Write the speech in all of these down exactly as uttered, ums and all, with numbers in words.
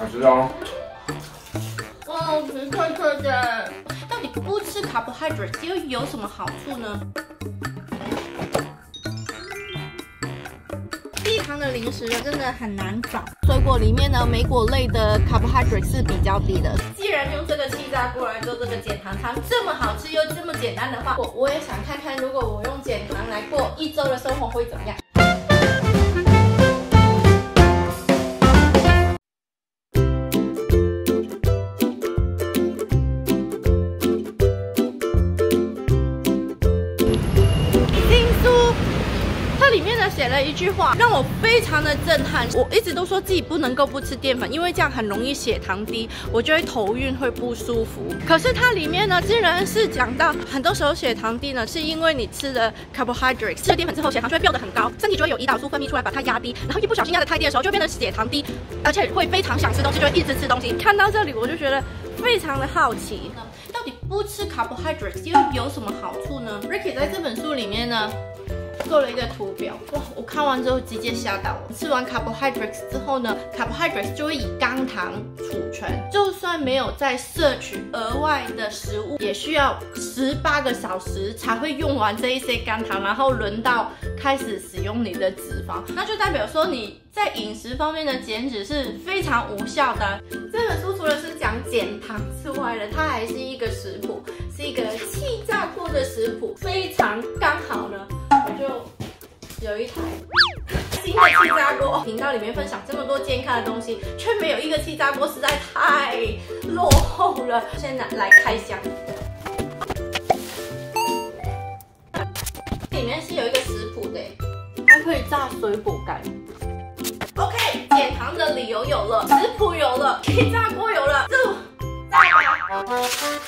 好吃哦。 哦，皮脆脆的。到底不吃 carbohydrates 又有什么好处呢？低糖的零食真的很难找，水果里面呢，莓果类的 carbohydrate 是比较低的。既然用这个气炸锅来做这个减糖餐，这么好吃又这么简单的话，我我也想看看，如果我用减糖来过一周的生活会怎么样。里面呢写了一句话，让我非常的震撼。我一直都说自己不能够不吃淀粉，因为这样很容易血糖低，我就会头晕，会不舒服。可是它里面呢，竟然是讲到很多时候血糖低呢，是因为你吃了 carbohydrates， 吃了淀粉之后，血糖就会飙得很高，身体就会有胰岛素分泌出来把它压低，然后一不小心压得太低的时候，就会变成血糖低，而且会非常想吃东西，就会一直吃东西。看到这里，我就觉得非常的好奇，到底不吃 carbohydrates 又有什么好处呢 ？Ricky 在这本书里面呢，做了一个图表，哇！我看完之后直接吓到我。吃完 carbohydrates 之后呢 ，carbohydrates 就会以肝糖储存，就算没有再摄取额外的食物，也需要十八个小时才会用完这一些肝糖，然后轮到开始使用你的脂肪，那就代表说你在饮食方面的减脂是非常无效的。这本书除了是讲减糖之外呢，它还是一个食谱，是一个气炸锅的食谱，非常刚好呢。我就有一台新的气炸锅，频道里面分享这么多健康的东西，却没有一个气炸锅，实在太落后了。现在来开箱，里面是有一个食谱的，还可以炸水果干。OK， 减糖的理由有了，食谱有了，气炸锅有了，就炸吧。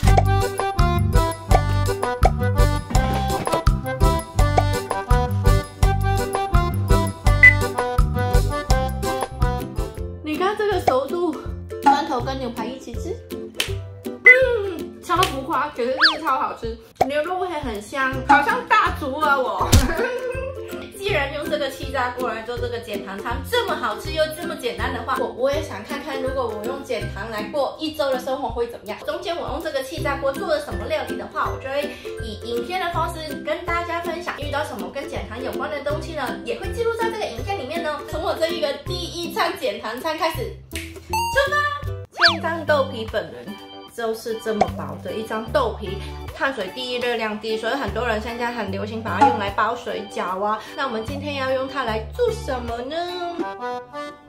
跟牛排一起吃，嗯，超浮夸，可是真的超好吃，牛肉味很香，好像大厨啊我。既然用这个气炸锅来做这个减糖餐，这么好吃又这么简单的话，我我也想看看，如果我用减糖来过一周的生活会怎么样。中间我用这个气炸锅做了什么料理的话，我就会以影片的方式跟大家分享。遇到什么跟减糖有关的东西呢，也会记录在这个影片里面呢。从我这一个第一餐减糖餐开始，出发。千张豆皮本人就是这么薄的一张豆皮，碳水低、热量低，所以很多人现在很流行把它用来包水饺啊。那我们今天要用它来做什么呢？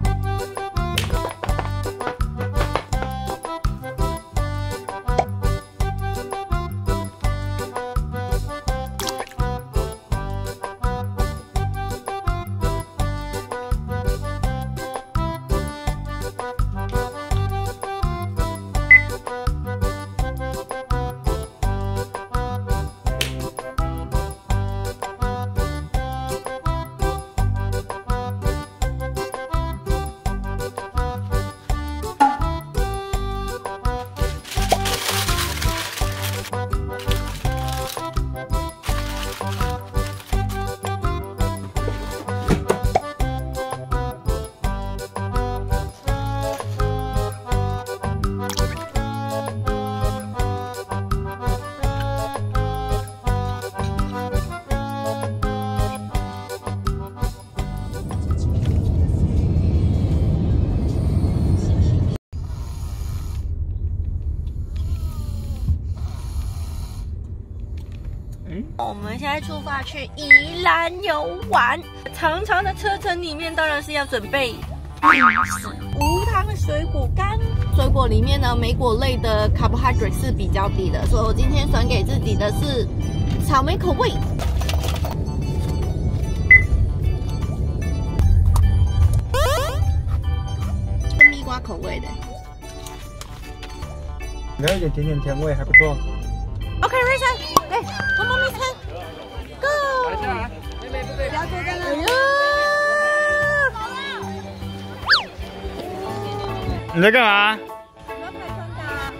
我们现在出发去宜兰游玩，长长的车程里面当然是要准备无糖水果干。水果里面呢，莓果类的 carbohydrate 是比较低的，所以我今天选给自己的是草莓口味。蜜瓜口味的， 有一点甜点甜味，还不错。 OK， Rachel， 来，我们咪餐 ，Go！ 来下来，妹妹不要坐在那里。你在干嘛？ 我要拍穿搭。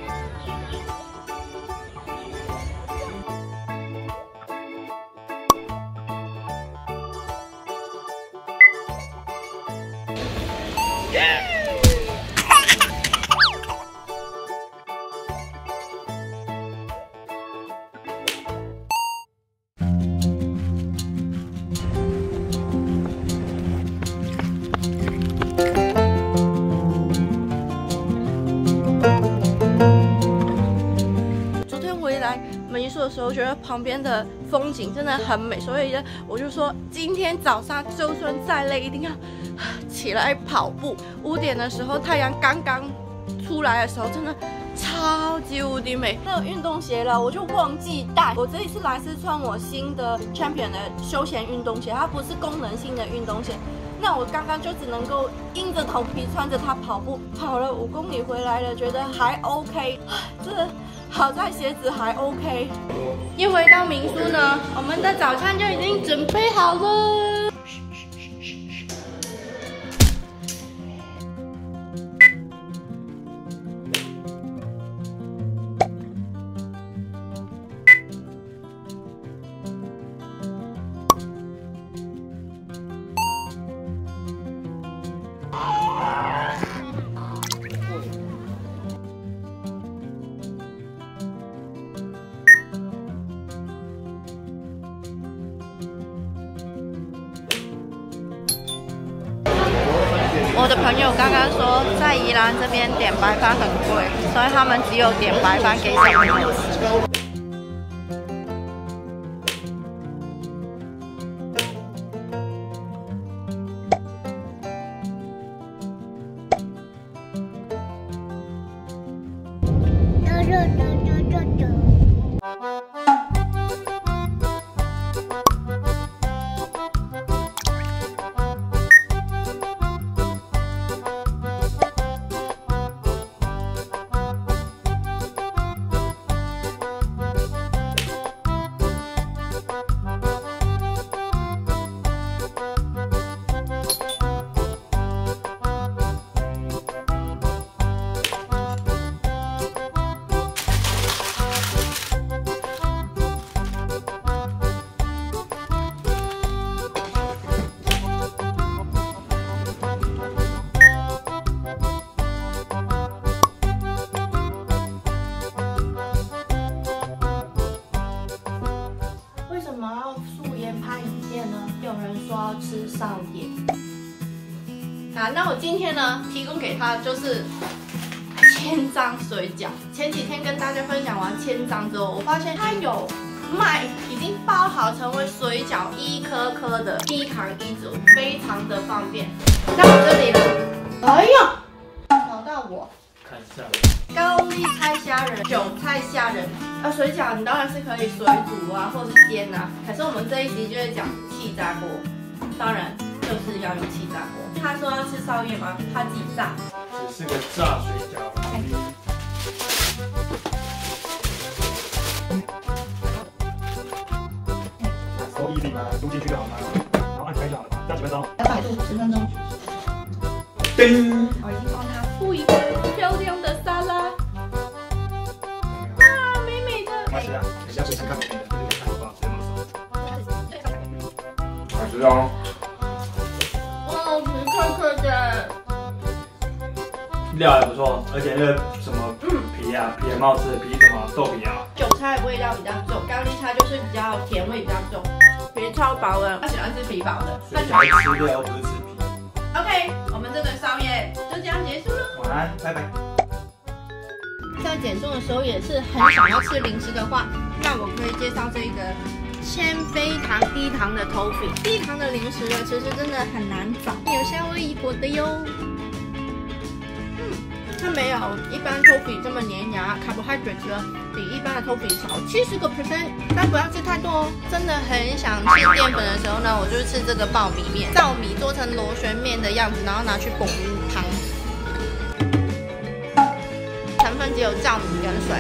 民宿的时候，觉得旁边的风景真的很美，所以呢，我就说今天早上就算再累，一定要起来跑步。五点的时候，太阳刚刚出来的时候，真的超级无敌美。还有运动鞋了，我就忘记带。我这一次来是穿我新的 Champion 的休闲运动鞋，它不是功能性的运动鞋。那我刚刚就只能够硬着头皮穿着它跑步，跑了五公里回来了，觉得还 OK。真的好在鞋子还 OK。一回到民宿呢，我们的早餐就已经准备好了。我的朋友刚刚说，在宜兰这边点白饭很贵，所以他们只有点白饭给小朋友吃。吃少爷。好，那我今天呢提供给他就是千张水饺。前几天跟大家分享完千张之后，我发现他有卖已经包好成为水饺一颗颗的低糖一组，非常的方便。那我这里呢，哎呀，找到我。 看一下。 高丽菜虾仁、韭菜虾仁，啊，水饺你当然是可以水煮啊，或是煎啊。可是我们这一集就是讲气炸锅。当然就是要用气炸锅。他说要吃烧叶吗？他自己炸。 只是个炸水饺。手一定啊，丢进去就好了，然后按开就好了，加几分钟？ 两百度十分钟。 叮！ 我已经帮他铺一个漂亮的沙拉。哇，美美的。 没关系啊，等下随时看别人，这里看好不好？这么熟。好吃哦。 哇，皮脆脆的。 料还不错，而且那个什么皮啊，皮很好吃，皮什么豆皮啊。 韭菜味道比较重，高丽菜就是比较甜味比较重，皮超薄的，他喜欢吃皮薄的。 他喜欢吃料，不是吃皮。 OK， 我们这个宵夜就这样结束了。 晚安，拜拜。 在减重的时候也是很想要吃零食的话，那我可以介绍这个纤非糖低糖的头饼。低糖的零食呢，其实真的很难找，有夏威夷果的哟。嗯，它没有一般头饼这么粘牙 ，carbohydrate 呢比一般的头饼少七十个 percent， 但不要吃太多哦。真的很想吃淀粉的时候呢，我就吃这个糙米面，糙米做成螺旋面的样子，然后拿去滚汤。成分只有糙米跟水。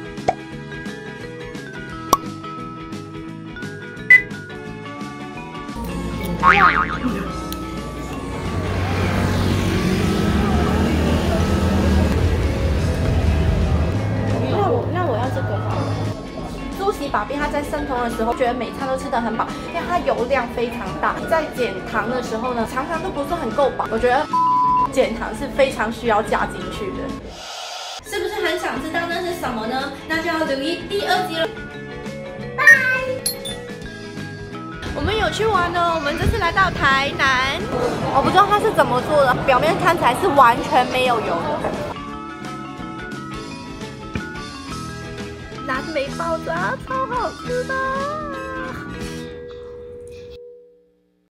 那我那我要这个好了。猪喜把币它在生酮的时候，觉得每餐都吃得很饱，因为它油量非常大。在减糖的时候呢，常常都不是很够饱。我觉得减糖是非常需要加进去的。是不是很想知道那是什么呢？那就要留意第二集了。拜！我们有去玩哦，我们这次来到台南，我不知道它是怎么做的，表面看起来是完全没有油的。 蓝莓包子啊，超好吃的。